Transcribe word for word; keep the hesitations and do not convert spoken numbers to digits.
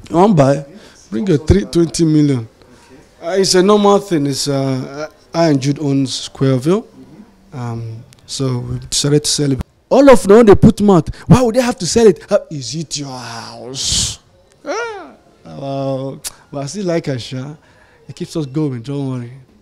You want buy? Bring your three twenty million. Uh, it's a normal thing. It's uh, I and Jude owns Squareville, um, so we decided to sell it. All of them, they put mouth. Why would they have to sell it? Uh, is it your house? Ah, wow. But I still like Asha. It keeps us going. Don't worry.